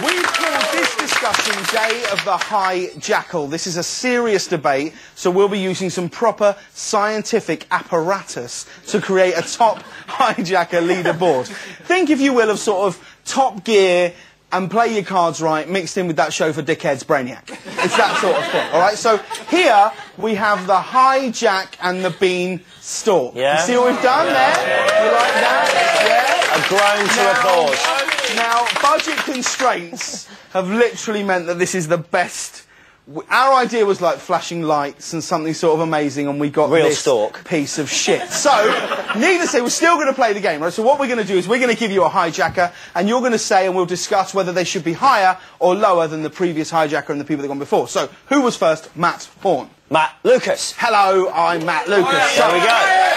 We've called this discussion Day of the Hijackal. This is a serious debate, so we'll be using some proper scientific apparatus to create a top hijacker leaderboard. Think, if you will, of sort of Top Gear and Play Your Cards Right mixed in with that show for dickheads, Brainiac. It's that sort of thing, all right? So here we have the Hijack and the Beanstalk. Yeah. You see what we've done there? You like that? Yeah. A groan to applause. Now, budget constraints have literally meant that this is the best. Our idea was like flashing lights and something sort of amazing, and we got this piece of shit. So, needless to say, we're still going to play the game, right? So what we're going to do is we're going to give you a hijacker, and you're going to say, and we'll discuss whether they should be higher or lower than the previous hijacker and the people that gone before. So, who was first? Matt Horn. Matt Lucas. Hello, I'm Matt Lucas. There we go.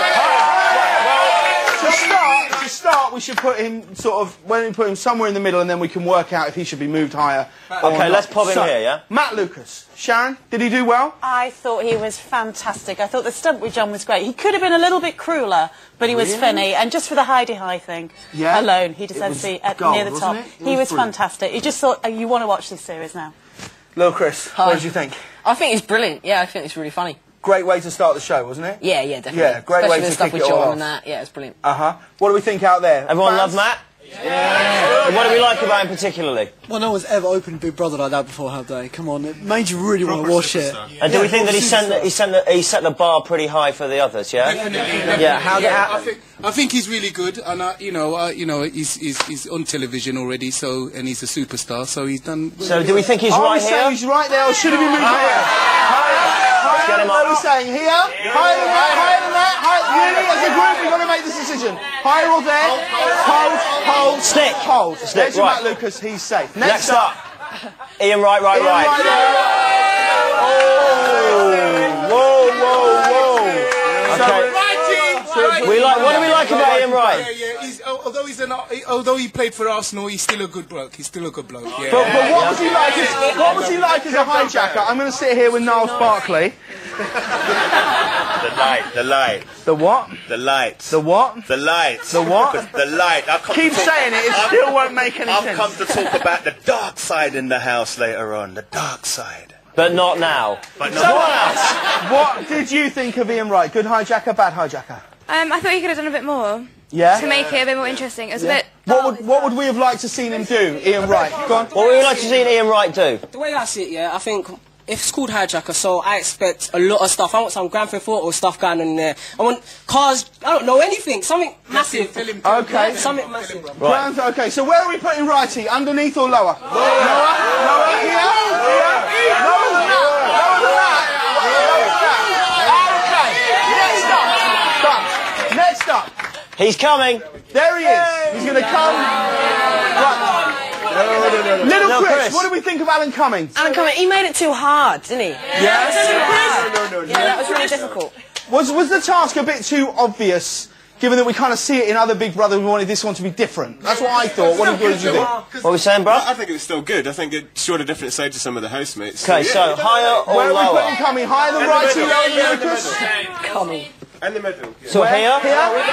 To start, we should put him put him somewhere in the middle, and then we can work out if he should be moved higher. Okay, let's pop him here, yeah? Matt Lucas. Sharon, did he do well? I thought he was fantastic. I thought the stunt with John was great. He could have been a little bit crueler, but he was funny. And just for the hidey-high thing alone, he deserves to be near the top. He was fantastic. You just thought, you want to watch this series now. Lil Chris, what did you think? I think he's brilliant. Yeah, I think it's really funny. Great way to start the show, wasn't it? Yeah, definitely. Yeah, great way to stuff kick with it all John off. and that. Yeah, it's brilliant. What do we think out there? Everyone love Matt? Yeah. What do we like about him particularly? Well, no one's ever opened Big Brother like that before, have they? Come on, it made you really want to watch it. And do we think that he set the bar pretty high for the others? Yeah. Yeah. I think he's really good, and he's on television already, and he's a superstar, so he's done. So do we think he's right here? He's right there, or should he be moved higher? Get him up. What are we saying? Here? Higher than that? Higher than that? Really? As a group, we've got to make this decision. Higher or there? Hold. Stick. Hold. Stick. Next to Matt Lucas, he's safe. Next up. Ian Wright. Whoa. Okay. What do we like about Ian Wright? Although he played for Arsenal, he's still a good bloke. Yeah. But what was he like? What was he like as a hijacker? I'm going to sit here with Niles Barkley. The light. The what? The lights. The what? The lights. The what? The light. Keep saying it. It still won't make any sense. I've come to talk about the dark side in the house later on. The dark side. But not now. But not What did you think of Ian Wright? Good hijacker, bad hijacker? I thought he could have done a bit more. Yeah? To make it a bit more interesting. It was a bit... What would we have liked to seen him do, Ian Wright? Go on. What would you like to see Ian Wright do? The way I see it, I think if it's called Hijacker, so I expect a lot of stuff. I want some Grand Theft Auto stuff going in there. I want cars, I don't know, anything, something massive. Okay. Something massive. Right. Okay, so where are we putting Righty? Underneath or lower? Lower? Here? Lower than that? Okay, next up. He's coming. There he is. He's going to come. Right. Little Chris, what do we think of Alan Cummings? Alan Cummings, he made it too hard, didn't he? Yes. No. Yeah, that was really difficult. Was the task a bit too obvious, given that we kind of see it in other Big Brother, we wanted this one to be different? That's what I thought. What did you think? What were we saying, bro? I think it was still good. I think it showed a different side to some of the housemates. Okay, so higher or Where lower? are we putting Cummings? Higher than Righty, lower than Lucas? Cummings. In the middle. Yeah. So here? Are we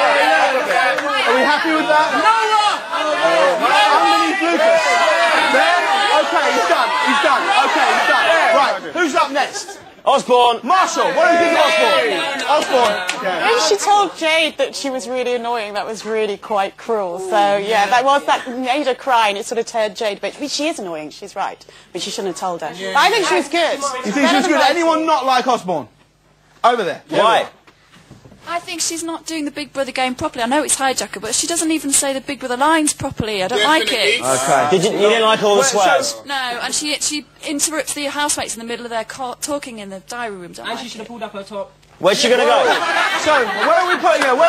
happy with that? Underneath Lucas. There? Okay, he's done. Okay, he's done. Right, who's up next? Osborne. Marshall, what do you think of Osborne? When she told Jade that she was really annoying, that was really quite cruel. So, yeah, that made her cry, and it sort of turned Jade a bit. I mean, she is annoying, she's right. But she shouldn't have told her. But I think she was good. You think she was good? Anyone not like Osborne? Over there. Why? I think she's not doing the Big Brother game properly. I know it's Hijacker, but she doesn't even say the Big Brother lines properly. I don't like it. Okay. You didn't like all the swears? No, and she interrupts the housemates in the middle of their talking in the diary room. And she should have pulled up her top. Where's she going to go? So, where are we putting her?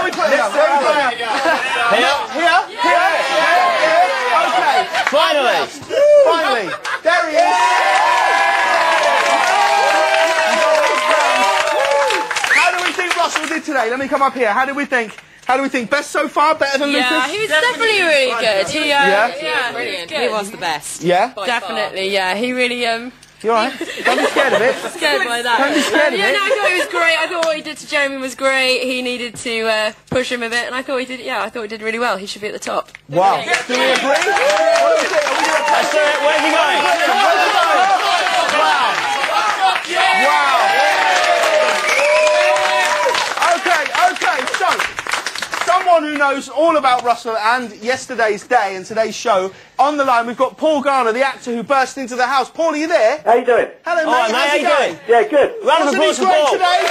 Here? Okay. Finally. There he is. Russell did today. Let me come up here. How do we think? Best so far? Better than Lucas? Yeah, he was definitely really good. Yeah, brilliant. He was the best. Yeah? Definitely, yeah. He really, You alright? Don't be scared of it. Scared by that. Don't be scared of it. No, I thought it was great. I thought what he did to Jeremy was great. He needed to push him a bit, and I thought he did really well. He should be at the top. Wow. Do we agree? What do we think? Let's do it. knows all about Russell and yesterday's day and today's show. On the line, we've got Paul Garner, the actor who burst into the house. Paul, are you there? How you doing? Hello, mate. How you doing? Yeah, good. Round of applause for Paul. Today?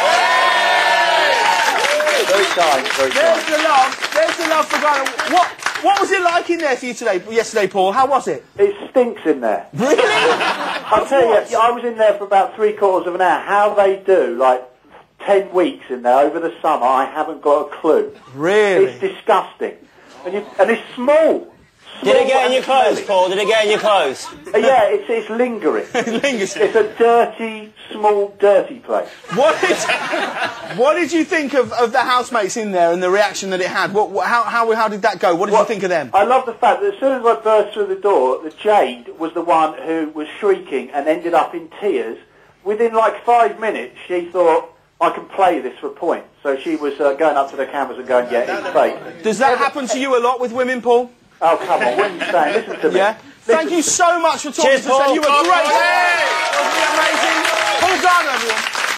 Very kind, very kind. There's the love. There's the love for Garner. What was it like in there for you yesterday, Paul? How was it? It stinks in there. Really? I'll tell you, I was in there for about 3/4 of an hour. How they do, like, 10 weeks in there over the summer, I haven't got a clue. Really? It's disgusting. And it's small. Did it get in your clothes, Paul? Did it get in your clothes? Yeah, it's lingering. It lingers. It's a dirty, small, dirty place. What did you think of the housemates in there and the reaction that it had? How did that go? What did you think of them? I love the fact that as soon as I burst through the door, the Jade was the one who was shrieking and ended up in tears. Within like 5 minutes, she thought, I can play this for a point. So she was going up to the cameras and going, yeah, it's fake. Does that happen to you a lot with women, Paul? Oh, come on, what are you saying? Listen to me. Yeah. Thank you so much for talking to us. You were great. Wasn't it amazing? Paul Garner, everyone.